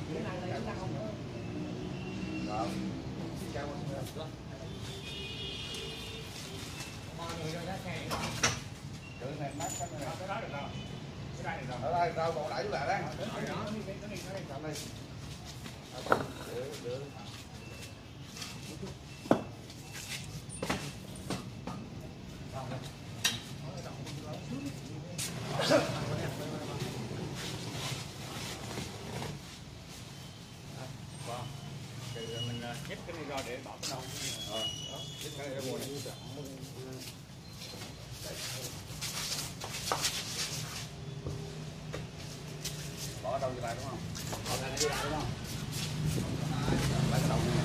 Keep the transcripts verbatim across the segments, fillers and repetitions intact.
Ở đây rau còn lại chú lại đấy. Mình nhét cái này ra để bỏ cái đầu. Ờ, đó, nhét cái này ra ngồi này. Bỏ đầu vô lại đúng không? Bỏ cái này vô lại đúng không? Lấy cái đầu này.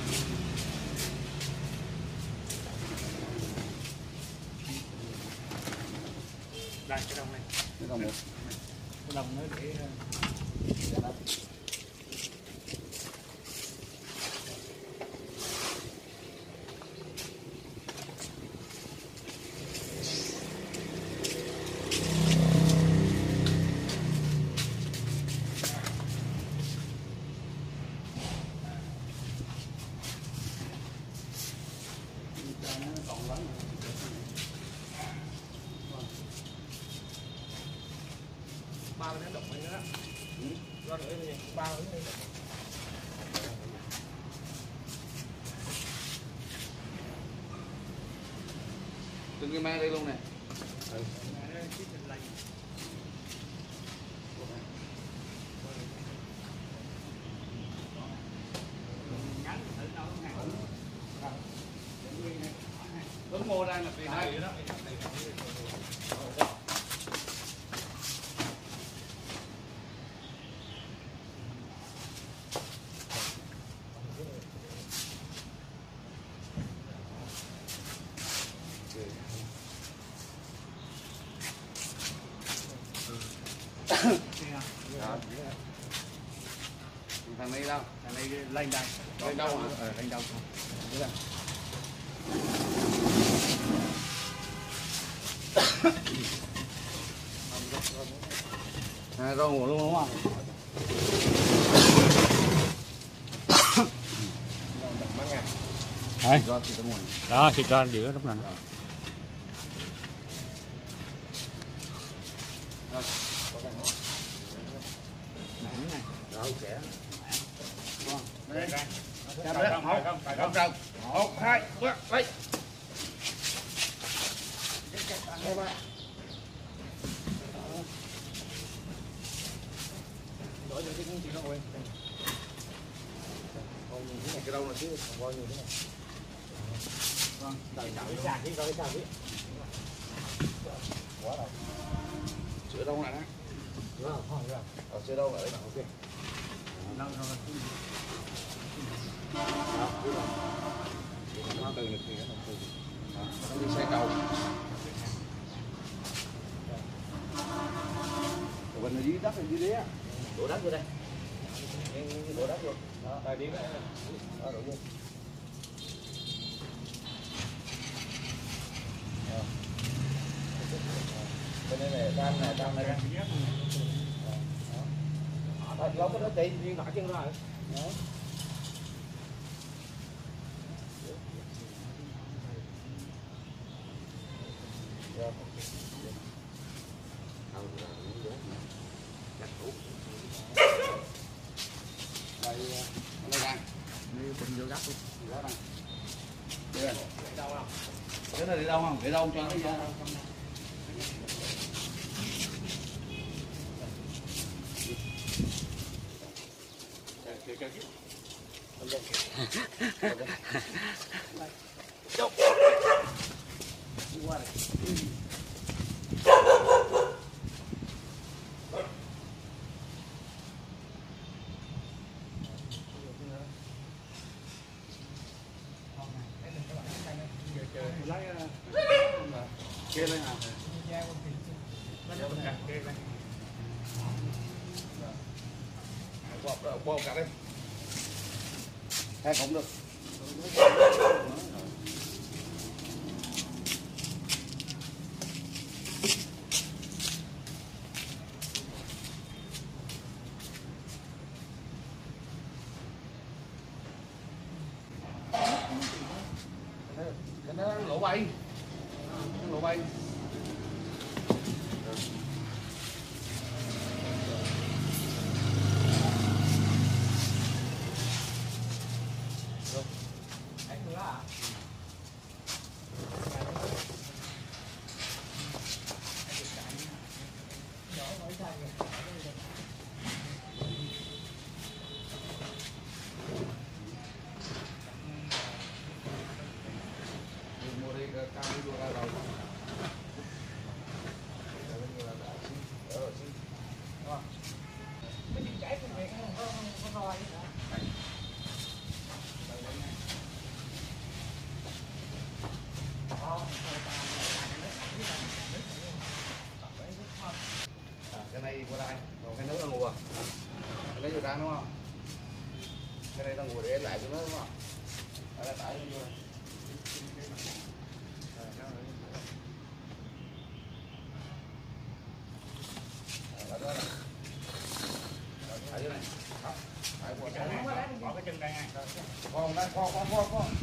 Đây cái đồng này. Cái đồng này. Cái đồng nó để để đó. Ba cái động này nữa. Ừ. Ra nữa đi, ba cái này. Từng cái mang đây luôn nè. Ừ. Đúng mua ra là vì đây đó. Thằng này đâu? Thằng này lên đây. Lên đâu hả? Ờ, lên đâu không? À, rau ngủ luôn đúng không? Đấy. Đó, thịt ra giữa lúc này. Rau trẻ. Đây. Chạm đấy. Không, không, không. Một, hai, ba, lấy. Đổi cho cái gì nó quên. Còn những cái này cái đâu là chứ còn bao nhiêu thế này. Vâng, đợi chảo cái sạc đi, rồi cái sạc đi. Quá rồi. Sữa đâu lại đó. Đúng không? Không rồi. Ờ, sữa đâu lại đấy bạn ok. Đâu đâu. Đó, đúng rồi. Nó từ lực thì nó từ. Đó, nó đi xe cầu. Rồi bên dưới đất hay dưới đế á? Đổ đất vô đây. Đổ đất luôn. Đó, Đây đi. đó đổ vô. Bên đây này, cam này, cam này. Đó, lóc cái đó chị, riêng nổi chân rồi. Đó. Rồi. Đây, đây ra. Đi cùng vô gấp luôn. Đó đây. Đây. Đâu không? Cái này đi đâu không? Để đâu cho nó ra. Qua đây. Lấy Kia lên nào. Bóp đó, bóp cả đi. Hai cũng được. bay, lỗ bay. Cái này qua đây, còn cái nước là ngùa, lấy vô ra đúng không? Cái này là ngùa để lại cho nó đúng không? Đây là tải vô. Tải vô này, tải qua đây, bỏ cái chân đây ngay. Con đây, con con con con.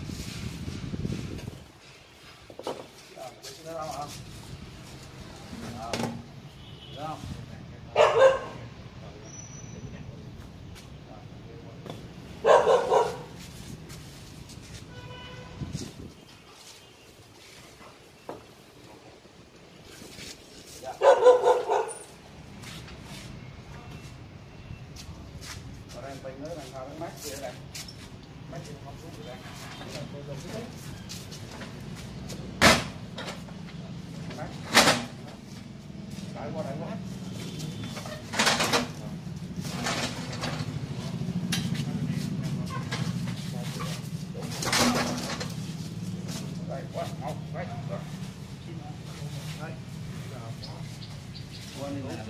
Đó, đâu hả? Đó, được không? Còn đây mình nữa làm sao nó mát kia đây. Mát kia không xuống được đây. Mát. Đại qua đại qua. Đây quá, một, đây. Đây. Qua đi nữa.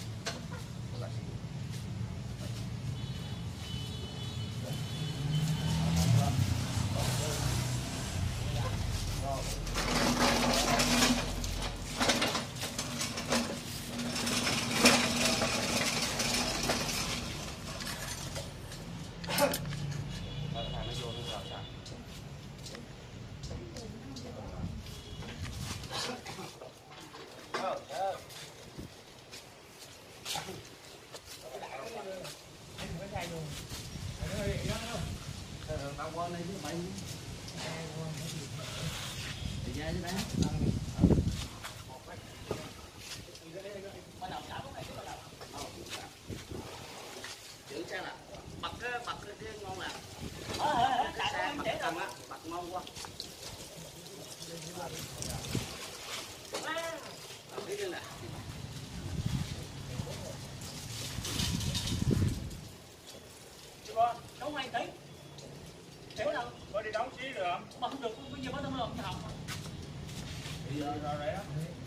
Tao qua đây chứ mày. Đi ra chứ đấy. Giữ sao nè. Bật cái bật cái ngon nè. Ờ cái xe bật cầm á, bật ngon quá. Thấy chưa nè. Chú con, nấu hai tí. Kéo đâu? Có đi đóng xí được không? Mà không được, bây giờ mới tao làm cho học. Bây giờ rồi đấy á.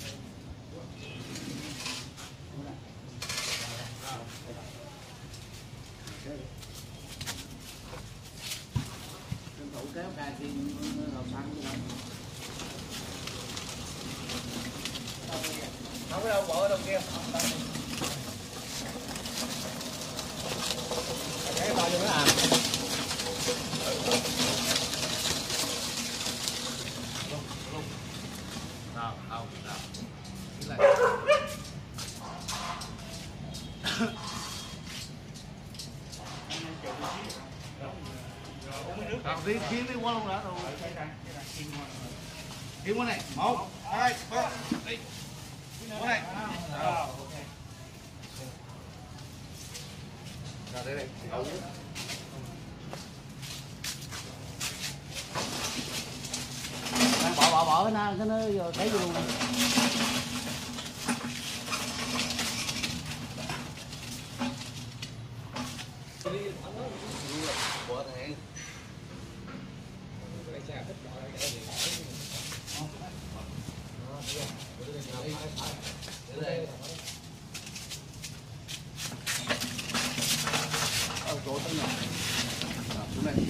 Tranh thủ kéo cài tiền hộp xăng như vậy. Không có đâu, bỏ ở đâu kia. Cái bao nhiêu nó làm? Nào, nào, nào. Cái này. Nào, đi kiếm đi qua luôn đã rồi. Kiếm qua này. Một, hai, ba, đi. Qua này. Rồi. Rồi đây đây. Bỏ bỏ bỏ cái nó cái nó vô thấy vô luôn. Bỏ thằng cái xe thích bỏ cái gì đây. Ở chỗ tới nào. Xuống đây.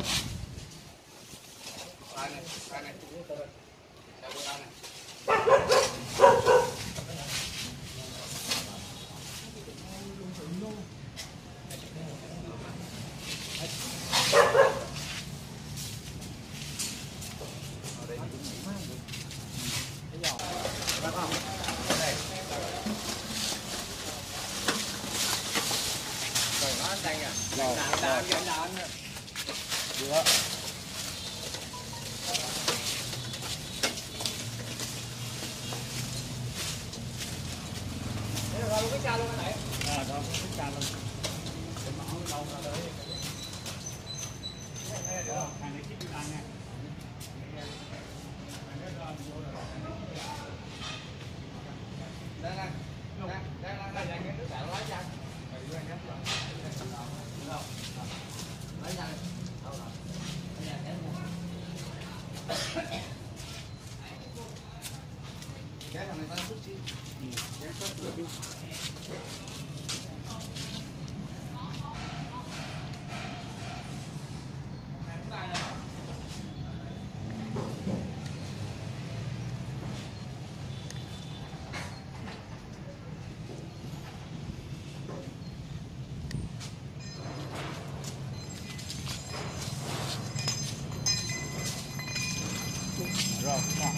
Đây này, đây này. Đây này. đây à. Rồi, Đàn đàn đàn đàn. Được. Thế rồi cái cha luôn cái này. À, rồi cái cha luôn. Để mở đâu ra đấy. Đây là hàng này chip ăn nha. Đây đây. Đây đây đây đây cái nước bạn lấy ra. Lấy ra. Đâu rồi. Lấy ra cái này. Cái thằng này tao chút xíu. Ừ, cái sốt được. Rồi, khoảng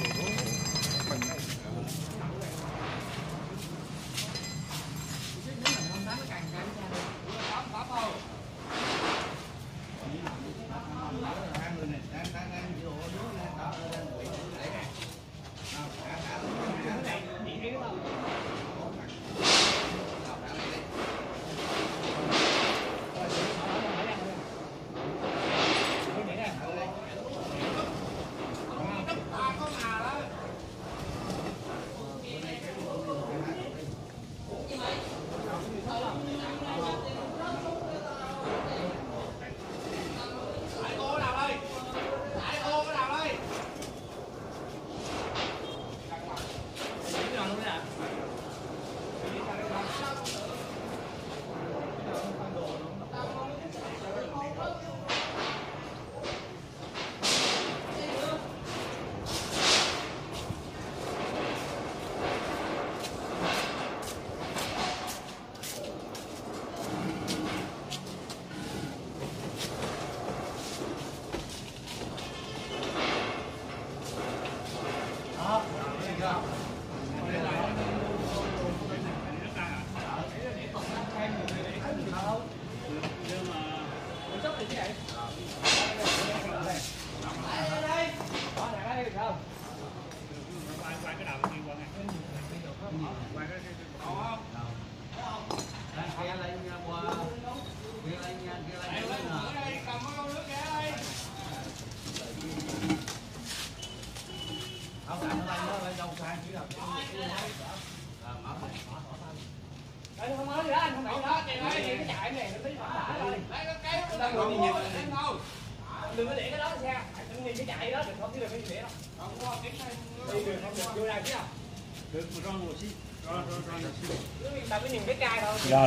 không nói gì đó anh, không nói đó, chị ơi, cái chạy này nó tí phản lại rồi. Lấy cái kéo đang ngồi nhìn em đâu. Đừng có để cái đó xe, đừng nhìn cái chạy đó, đừng không chứ đừng có để đâu. Không có cái đi đường không được vô đây chứ không? được một rong một xí. Rồi rồi rồi xí. Cứ ta cứ nhìn cái chai thôi. Rồi.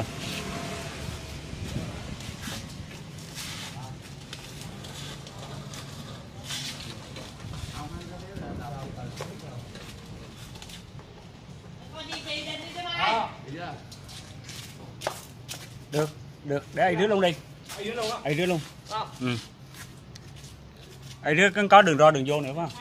Được, được, để ai rước luôn đi. Ai rước luôn á. Ai rước luôn. Không. Ừ. Ai rước có đường ra đường vô nữa phải không?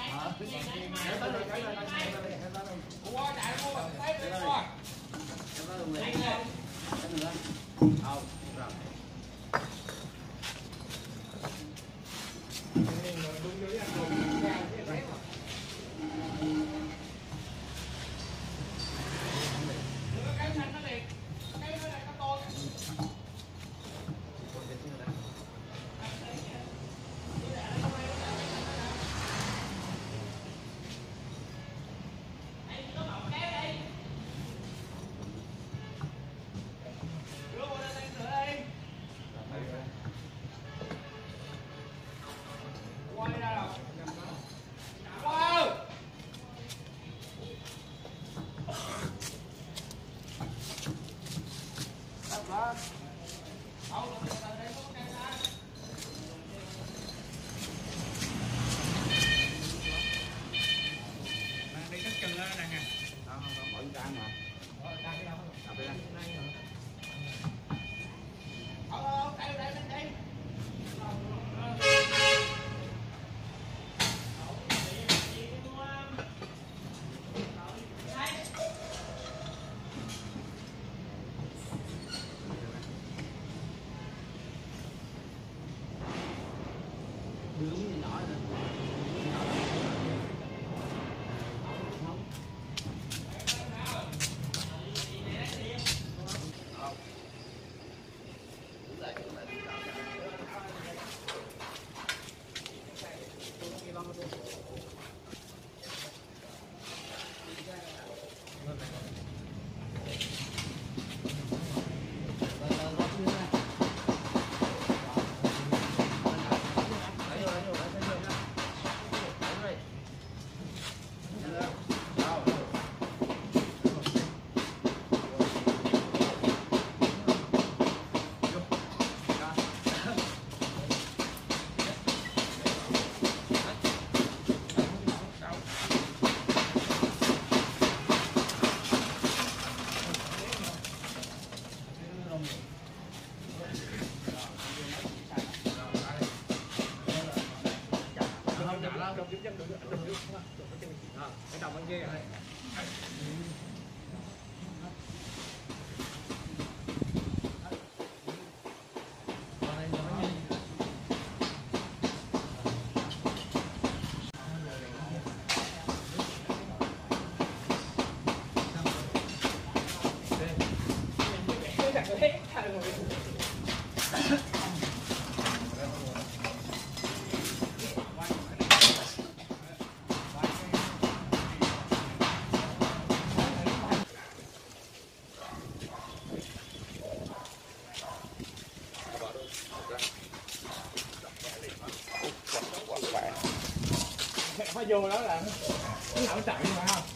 vô đó là nó nào nó chạy mà không.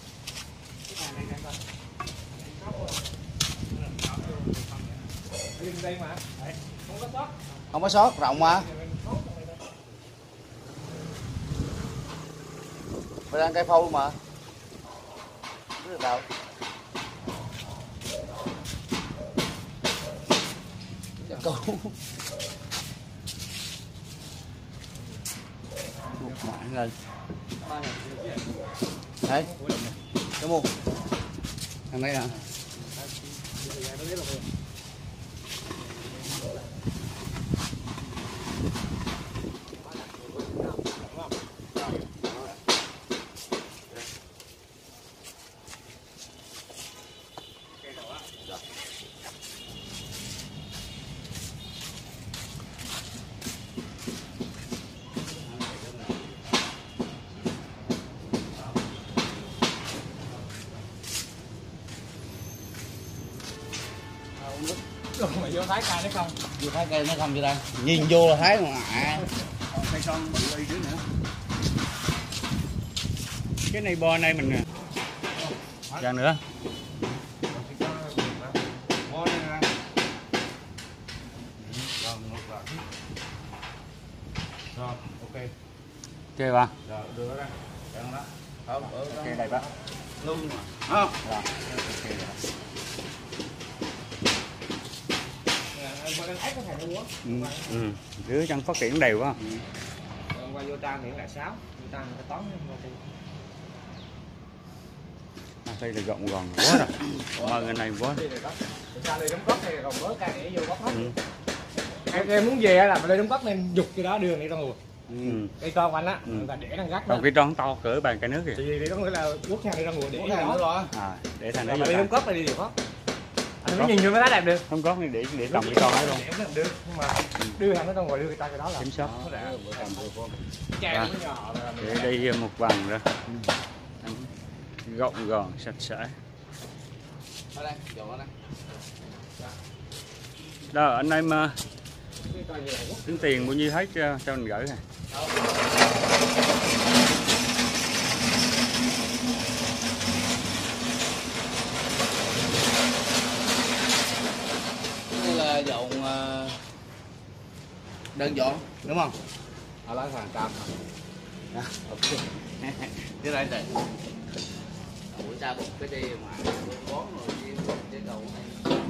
Đây mà. Không có sót. Không có sót, rộng mà. Mình đang cây phâu luôn mà. Không được đâu. Dạ câu. Một mảng lên. Đấy. Cái mua. Thằng đây nè. Rồi mà vô thái cây nó không? Vô thái cây nó không vô đây. Nhìn vô là thấy mà à. Còn cây son bự đi dưới nữa. Cái này bo này mình nè. Dạ nữa. Bo này nè. Rồi ngược lại. Rồi, ok. Ok ba. Rồi đưa ra. Đang đó. Không, ở Ok đây bác. luôn mà. Không. Rồi. Ok rồi. Ừ. Ừ. Đứa chân phát triển đều quá. Qua vô trang thì lại sáu, vô trang người ta toán À, đây là gọn gòn quá rồi. Mà người này quá. Sao đây đóng cốc này còn mới cây này vô bóc hết. Ừ. Em, em muốn về là đây đóng cốc nên dục cái đó đường này ra nguồn. Ừ. Cây con anh á, Ừ. người ta để đang gắt đó. Còn cái tròn to cỡ bàn cây nước kìa. Thì vì đó nghĩa là quốc nhà đi ra nguồn để Ủa, cái nữa đó. rồi. À, để thằng nó Rồi vô mà đi ta. đóng cốc này đi được không? Anh mới nhìn vô mới thấy đẹp được. Không có để để trồng cái con đó luôn. Đẹp nó làm được, nhưng mà đưa thằng nó ra ngoài đưa người ta cái đó là Kiểm soát. nó đã. À. Chè nó nhỏ rồi. Để đây một vòng rồi. Gọn gòn sạch sẽ. Ở đây, dọn ở đây. Đó anh em uh, tính tiền bao nhiêu hết cho, cho mình gửi này. Đây là dọn uh, đơn dọn đúng không? Ở lấy hàng trăm. À, ok. Cái đây này. Buổi sau một cái đi mà bón rồi cái cầu này.